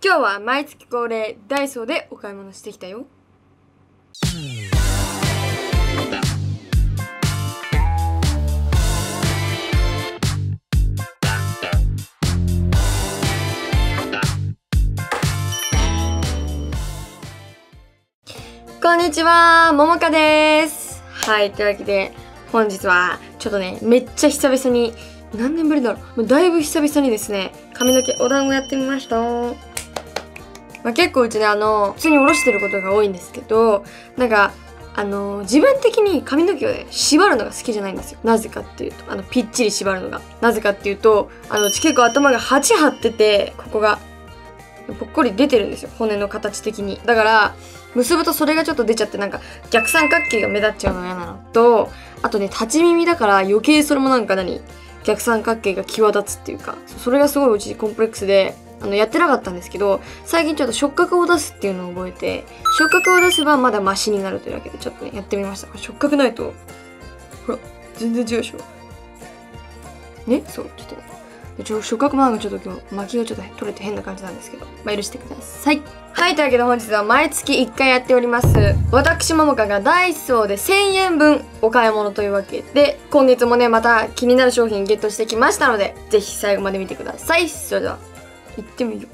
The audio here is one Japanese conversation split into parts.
今日は毎月恒例ダイソーでお買い物してきたよ。こんにちは、ももかです。はい、というわけで本日はちょっとね、めっちゃ久々に、何年ぶりだろう、もうだいぶ久々にですね、髪の毛お団子やってみました。結構うちね、普通に下ろしてることが多いんですけど、なんか自分的に髪の毛をね、縛るのが好きじゃないんですよ。なぜかっていうと、ぴっちり縛るのが。なぜかっていうと、結構頭が8張ってて、ここがぽっこり出てるんですよ、骨の形的に。だから結ぶとそれがちょっと出ちゃって、なんか逆三角形が目立っちゃうのが嫌なのと、あとね、立ち耳だから余計それもなんか逆三角形が際立つっていうか、それがすごいうちコンプレックスでやってなかったんですけど、最近ちょっと触覚を出すっていうのを覚えて、触覚を出せばまだマシになるというわけで、ちょっとね、やってみました。触覚ないとほら全然違うでしょね。そう、ちょっとね、触覚もなんかちょっと今日巻きがちょっと取れて変な感じなんですけど、許してください。はい、というわけで本日は毎月1回やっております、私ももかがダイソーで1000円分お買い物というわけで、今月もね、また気になる商品ゲットしてきましたので、ぜひ最後まで見てください。それでは行ってみよう。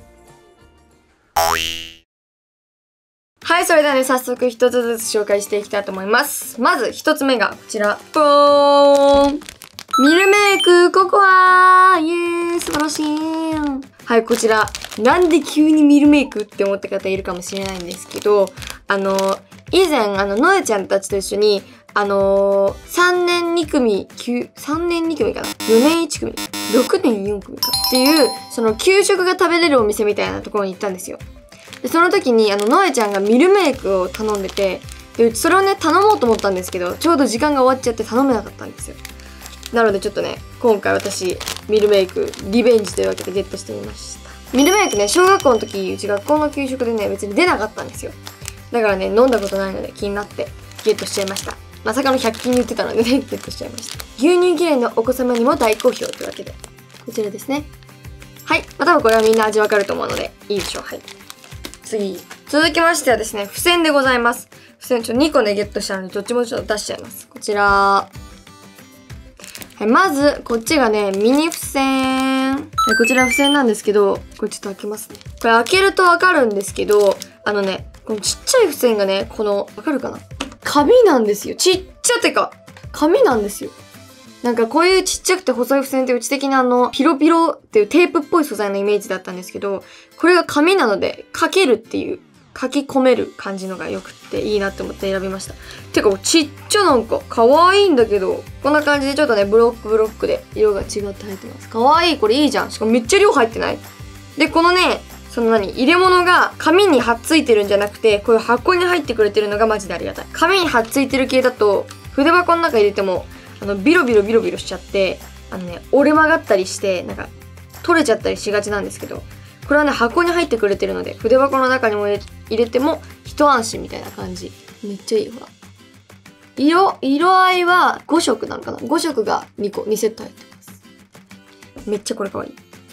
はい、それではね、早速一つずつ紹介していきたいと思います。まず一つ目がこちら、ボーン、ミルメイクココア、イエーイ、素晴らしい。はい、こちら、なんで急にミルメイクって思った方いるかもしれないんですけど、以前、のえちゃんたちと一緒に、3年2組、3年2組かな ?4 年1組 ?6 年4組かっていう、その給食が食べれるお店みたいなところに行ったんですよ。で、その時に、のえちゃんがミルメイクを頼んでて、で、それをね、頼もうと思ったんですけど、ちょうど時間が終わっちゃって頼めなかったんですよ。なのでちょっとね、今回私、ミルメイクリベンジというわけでゲットしてみました。ミルメイクね、小学校の時、うち学校の給食でね、別に出なかったんですよ。だからね、飲んだことないので気になってゲットしちゃいました。まさかの100均に売ってたのでね、ゲットしちゃいました。牛乳嫌いのお子様にも大好評というわけで、こちらですね。はい。多分これはみんな味わかると思うので、いいでしょう。はい。次。続きましてはですね、付箋でございます。付箋2個ね、ゲットしたので、どっちもちょっと出しちゃいます。こちら。はい、まず、こっちがね、ミニ付箋。はい、こちら付箋なんですけど、これちょっと開けますね。これ開けるとわかるんですけど、このちっちゃい付箋がね、わかるかな？紙なんですよ。ちっちゃてか、紙なんですよ。なんかこういうちっちゃくて細い付箋ってうち的にピロピロっていうテープっぽい素材のイメージだったんですけど、これが紙なので、書けるっていう、書き込める感じのが良くっていいなって思って選びました。てか、ちっちゃなんか可愛いんだけど、こんな感じでちょっとね、ブロックで色が違って入ってます。可愛い、これいいじゃん。しかもめっちゃ量入ってない？で、このね、入れ物が紙に貼っついてるんじゃなくて、こういう箱に入ってくれてるのがマジでありがたい。紙に貼っついてる系だと、筆箱の中入れても、ビロビロしちゃって、折れ曲がったりして、なんか、取れちゃったりしがちなんですけど、これはね、箱に入ってくれてるので、筆箱の中にも入れても、一安心みたいな感じ。めっちゃいい、ほら。色合いは5色なのかな？ 5 色が2セット入ってます。めっちゃこれかわいい。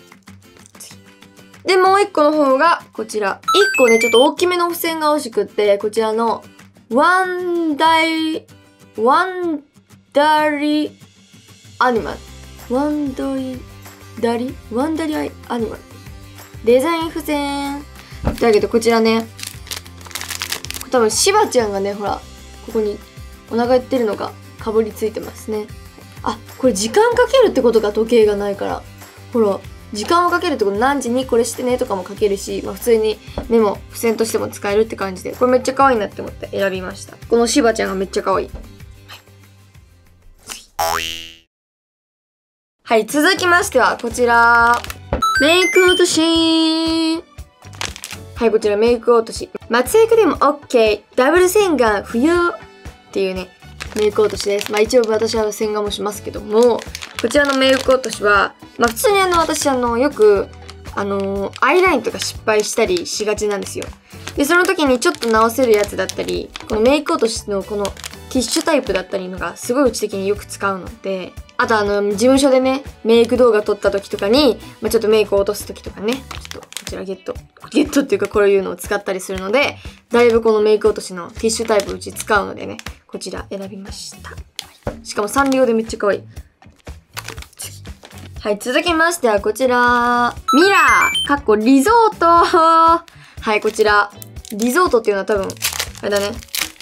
で、もう1個の方が、こちら。1個ね、ちょっと大きめの付箋が欲しくって、こちらの、ワンダリアニマル。ワンダリアニマル。デザイン付箋。だけど、こちらね、多分、しばちゃんがね、ほら、ここにお腹減ってるのがかぶりついてますね。あ、これ時間かけるってことか、時計がないから。ほら。時間をかけるってこと、何時にこれしてねとかも書けるし、普通にメモ、付箋としても使えるって感じで、これめっちゃ可愛いなって思って選びました。このしばちゃんがめっちゃ可愛い。はい、続きましては、こちら。メイク落とし。はい、こちらメイク落とし。松江クリーム OK。ダブル洗顔不要。っていうね、メイク落としです。一応私は洗顔もしますけども、こちらのメイク落としは、普通に私よく、アイラインとか失敗したりしがちなんですよ。で、その時にちょっと直せるやつだったり、このメイク落としのこのティッシュタイプだったりのがすごいうち的によく使うので、あと事務所でね、メイク動画撮った時とかに、ちょっとメイクを落とす時とかね、ちょっとこちらゲットっていうかこういうのを使ったりするので、だいぶこのメイク落としのティッシュタイプうち使うのでね、こちら選びました。しかもサンリオでめっちゃ可愛い。はい、続きましてはこちら、ミラーリゾートはい、こちら、リゾートっていうのは多分、あれだね。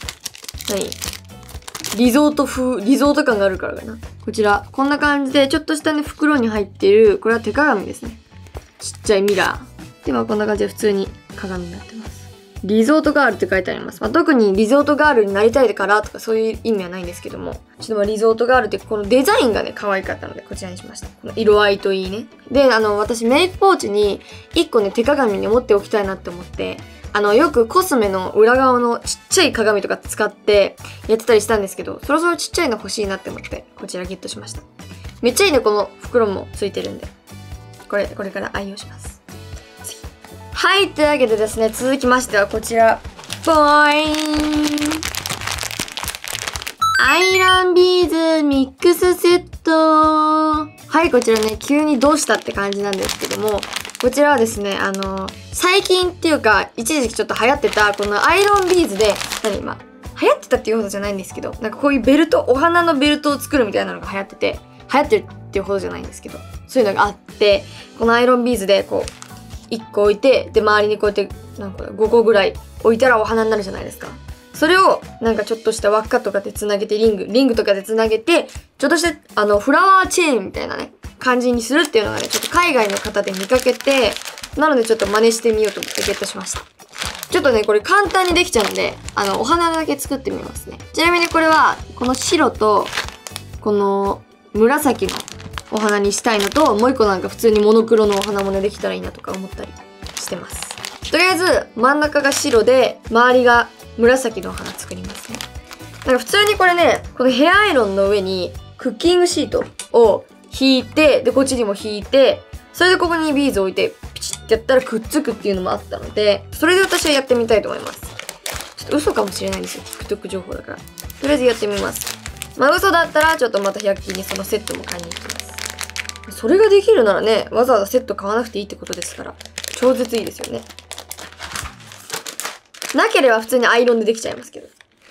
リゾート感があるからかな。こちら、こんな感じで、ちょっとしたね、袋に入っている、これは手鏡ですね。ちっちゃいミラー。では、こんな感じで普通に鏡になってます。リゾートガールって書いてあります。特にリゾートガールになりたいからとかそういう意味はないんですけども、ちょっとリゾートガールってこのデザインがね、可愛かったので、こちらにしました。この色合いといいね。で、私メイクポーチに1個ね、手鏡に持っておきたいなって思って、よくコスメの裏側のちっちゃい鏡とか使ってやってたりしたんですけど、そろそろちっちゃいの欲しいなって思って、こちらゲットしました。めっちゃいいね、この袋もついてるんで。これから愛用します。はい、というわけでですね、続きましてはこちら。ボーインアイランビーズミックスセット。はい、こちらね、急にどうしたって感じなんですけども、こちらはですね、最近っていうか、一時期ちょっと流行ってた、このアイロンビーズで、流行ってたっていうほどじゃないんですけど、なんかこういうベルト、お花のベルトを作るみたいなのが流行ってるっていうほどじゃないんですけど、そういうのがあって、このアイロンビーズでこう、1個置いて、で、周りにこうやって、5個ぐらい置いたらお花になるじゃないですか。それを、なんかちょっとした輪っかとかでつなげて、リングとかでつなげて、ちょっとした、フラワーチェーンみたいなね、感じにするっていうのがね、ちょっと海外の方で見かけて、なのでちょっと真似してみようと思ってゲットしました。ちょっとね、これ簡単にできちゃうんで、お花だけ作ってみますね。ちなみにこれは、この白と、この紫のお花にしたいのと、もう一個なんか普通にモノクロのお花もね、できたらいいなとか思ったりしてます。とりあえず、真ん中が白で、周りが紫のお花作りますね。なんか普通にこれね、このヘアアイロンの上にクッキングシートを引いて、で、こっちにも引いて、それでここにビーズを置いて、ピチッてやったらくっつくっていうのもあったので、それで私はやってみたいと思います。ちょっと嘘かもしれないんですよ。TikTok 情報だから。とりあえずやってみます。嘘だったら、ちょっとまた100均にそのセットも買いに行きます。それができるならね、わざわざセット買わなくていいってことですから、超絶いいですよね。なければ普通にアイロンでできちゃいますけど。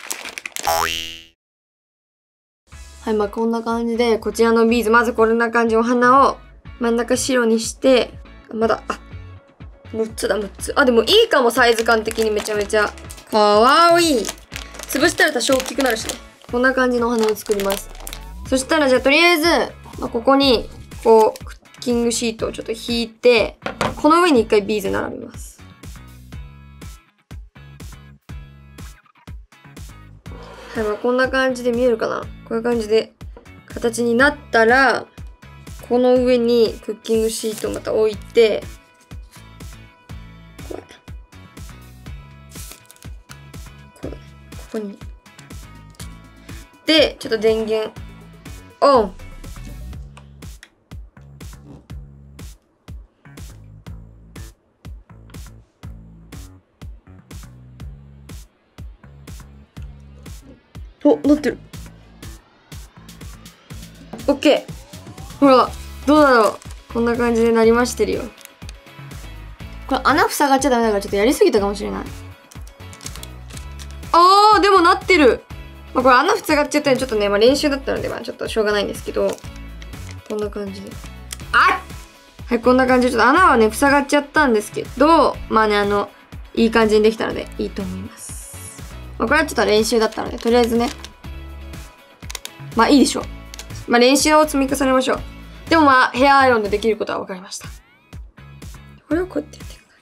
はい、こんな感じで、こちらのビーズ、まずこんな感じお花を真ん中白にして、6つだ、6つ。でもいいかも、サイズ感的にめちゃめちゃ。かわいい。潰したら多少大きくなるしね。こんな感じのお花を作ります。そしたら、じゃあとりあえず、ここに、こう、クッキングシートをちょっと引いて、この上に一回ビーズ並べます。はい、こんな感じで見えるかな？こういう感じで形になったら、この上にクッキングシートをまた置いて、ここに。で、ちょっと電源オン。なってる。オッケー。ほら、どうだろう。こんな感じでなりましてるよ。これ穴塞がっちゃダメだからちょっとやりすぎたかもしれない。でもなってる。これ穴塞がっちゃったんでちょっとね、練習だったので、ちょっとしょうがないんですけど、こんな感じで。はい、こんな感じで、ちょっと穴はね、塞がっちゃったんですけど、いい感じにできたので、いいと思います。これはちょっと練習だったので、とりあえずね。いいでしょう。練習を積み重ねましょう。でもヘアアイロンでできることは分かりました。これをこうやってやっていく感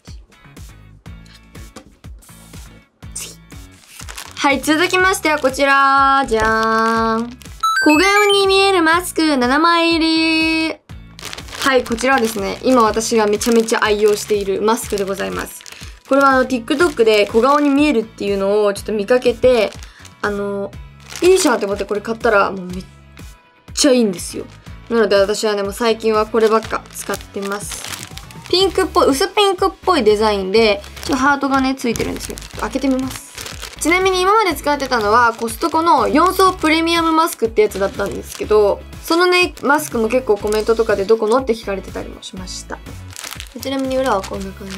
じ。次。はい、続きましてはこちら。じゃーん。小顔に見えるマスク7枚入り。はい、こちらはですね、今私がめちゃめちゃ愛用しているマスクでございます。これはTikTok で小顔に見えるっていうのをちょっと見かけて、いいじゃんって思ってこれ買ったらもうめっちゃいいんですよ。なので私はね、もう最近はこればっか使ってます。ピンクっぽい、薄ピンクっぽいデザインで、ちょっとハートがね、ついてるんですよ。開けてみます。 ちなみに今まで使ってたのはコストコの4層プレミアムマスクってやつだったんですけど、そのね、マスクも結構コメントとかでどこのって聞かれてたりもしました。ちなみに裏はこんな感じ。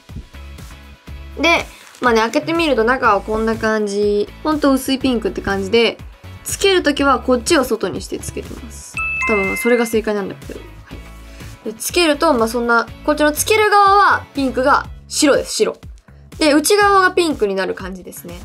で、まあね、開けてみると中はこんな感じ。ほんと薄いピンクって感じで、つけるときはこっちを外にしてつけてます。多分それが正解なんだけど。はい、でつけると、まあそんな、こっちのつける側はピンクが白です、白。で、内側がピンクになる感じですね。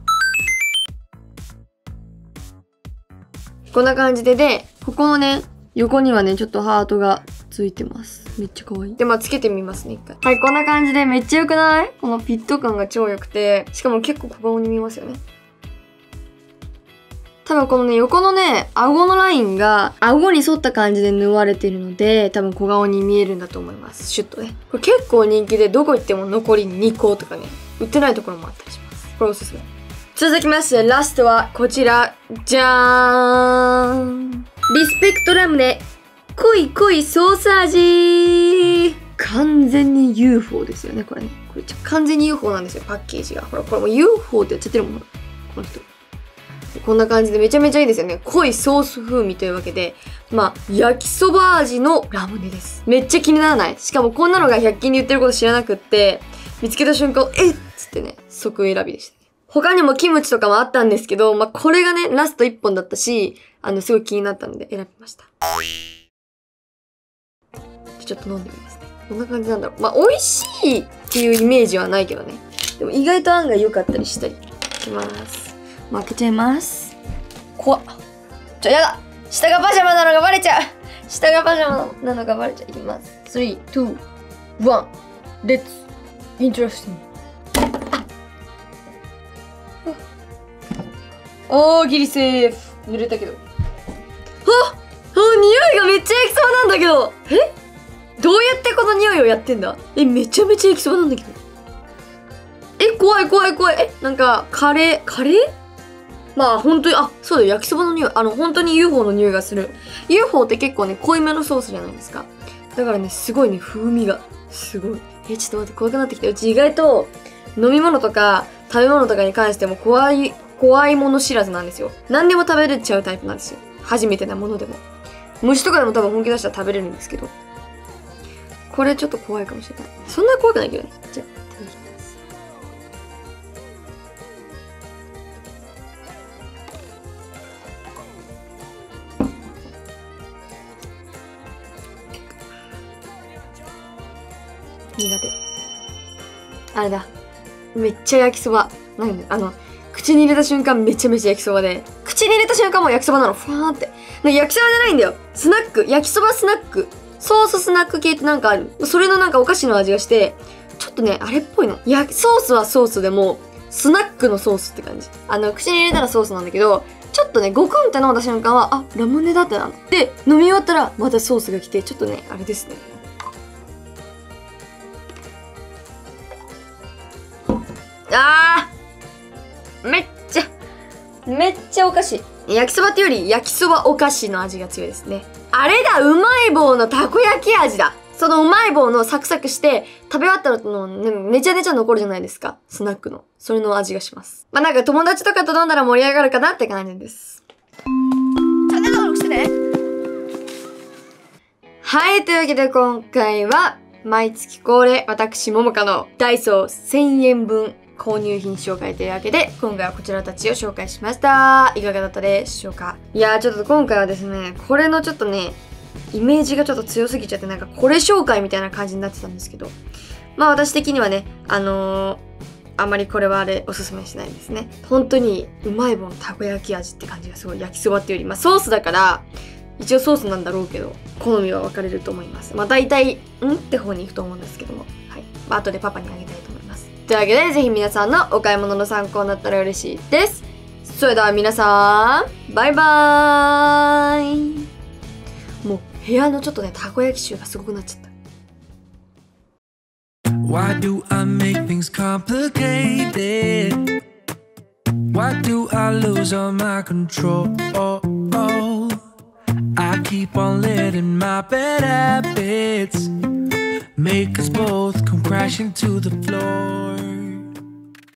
こんな感じで、ここのね、横にはね、ちょっとハートがついてます。めっちゃ可愛い。で、まあ、つけてみますね、一回。はい、こんな感じでめっちゃ良くない？このフィット感が超良くて、しかも結構小顔に見えますよね。多分このね、横のね、顎のラインが、顎に沿った感じで縫われてるので、多分小顔に見えるんだと思います。シュッとね。これ結構人気で、どこ行っても残り2個とかね、売ってないところもあったりします。これおすすめ。続きまして、ラストはこちら。じゃーん。リスペクトラムネ。濃い濃いソース味。完全に UFO ですよね、これね。これ完全に UFO なんですよ、パッケージが。ほら、これもう UFO ってやっちゃってるもん、この人。こんな感じでめちゃめちゃいいですよね。濃いソース風味というわけで、まあ、焼きそば味のラムネです。めっちゃ気にならない？しかもこんなのが100均で売ってること知らなくって、見つけた瞬間、えっつってね、即選びでした。他にもキムチとかもあったんですけど、まあ、これがね、ラスト1本だったし、すごい気になったので選びました。ちょっと飲んでみますね。こんな感じなんだろう。まあ、美味しいっていうイメージはないけどね。でも意外と案外良かったりしたり。いきます。開けちゃいます。怖っ。やだ！下がパジャマなのがバレちゃう！下がパジャマなのがバレちゃう。いきます。3、2、1、レッツ、イントラスティング。ギリセーフ。濡れたけど。匂いがめっちゃ焼きそばなんだけど。どうやってこの匂いをやってんだ？めちゃめちゃ焼きそばなんだけど。怖い怖い怖い。なんか、カレーまあ、本当に、そうだよ、焼きそばの匂い。本当に UFO の匂いがする。UFO って結構ね、濃いめのソースじゃないですか。だからね、すごいね、風味が。すごい。ちょっと待って、怖くなってきた。うち意外と、飲み物とか、食べ物とかに関しても怖いもの知らずなんですよ。何でも食べれちゃうタイプなんですよ。初めてなものでも。虫とかでも多分本気出したら食べれるんですけど。これちょっと怖いかもしれない。そんな怖くないけどね。じゃあ、いただきます。苦手。あれだ。めっちゃ焼きそば。口に入れた瞬間めちゃめちゃ焼きそばで、口に入れた瞬間もう焼きそばなの。ふわーって。焼きそばじゃないんだよ。スナック。焼きそばスナック。ソーススナック系ってなんかある。それのなんかお菓子の味がして、ちょっとね、あれっぽいの。ソースはソースでも、スナックのソースって感じ。口に入れたらソースなんだけど、ちょっとね、ゴクンって飲んだ瞬間は、ラムネだってなの。で、飲み終わったら、またソースが来て、ちょっとね、あれですね。めっちゃお菓子。焼きそばってより焼きそばお菓子の味が強いですね。あれだ、うまい棒のたこ焼き味だ。そのうまい棒のサクサクして食べ終わったのねちゃねちゃ残るじゃないですか。スナックの。それの味がします。まあ、なんか友達とかと飲んだら盛り上がるかなって感じです。チャンネル登録してね。はい、というわけで今回は毎月恒例、私ももかのダイソー1000円分購入品紹介というわけで、今回はこちらたちを紹介しました。いかがだったでしょうか？いやー、ちょっと今回はですね、これのちょっとね、イメージがちょっと強すぎちゃって、なんかこれ紹介みたいな感じになってたんですけど、まあ私的にはね、あんまりこれはおすすめしないですね。本当にうまい棒のたこ焼き味って感じがすごい。焼きそばっていうより、まあソースだから、一応ソースなんだろうけど、好みは分かれると思います。まあ大体、って方に行くと思うんですけども、はい。まあ後でパパにあげたいと思います。というわけで、ぜひ皆さんのお買い物の参考になったら嬉しいです。それでは皆さん、バイバーイ。もう部屋のちょっとね、たこ焼き臭がすごくなっちゃった。Why do I make things complicated? Why do I lose all my control? I keep on letting my bad habits make us both come crashing to the floor.